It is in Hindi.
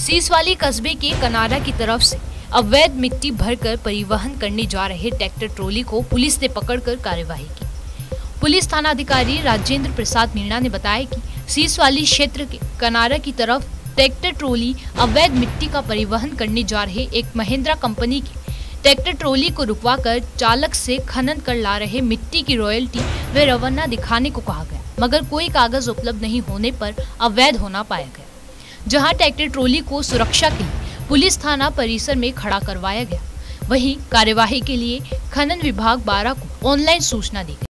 सीसवाली कस्बे के कनारा की तरफ से अवैध मिट्टी भरकर परिवहन करने जा रहे ट्रैक्टर ट्रॉली को पुलिस ने पकड़कर कार्यवाही की। पुलिस थाना अधिकारी राजेंद्र प्रसाद मीणा ने बताया कि सीसवाली क्षेत्र के कनारा की तरफ ट्रैक्टर ट्रॉली अवैध मिट्टी का परिवहन करने जा रहे एक महिंद्रा कंपनी की ट्रैक्टर ट्रॉली को रुकवाकर चालक से खनन कर ला रहे मिट्टी की रॉयल्टी व रवाना दिखाने को कहा गया, मगर कोई कागज उपलब्ध नहीं होने पर अवैध होना पाया गया। जहां ट्रैक्टर ट्रॉली को सुरक्षा के लिए पुलिस थाना परिसर में खड़ा करवाया गया, वहीं कार्यवाही के लिए खनन विभाग 12 को ऑनलाइन सूचना दी गई।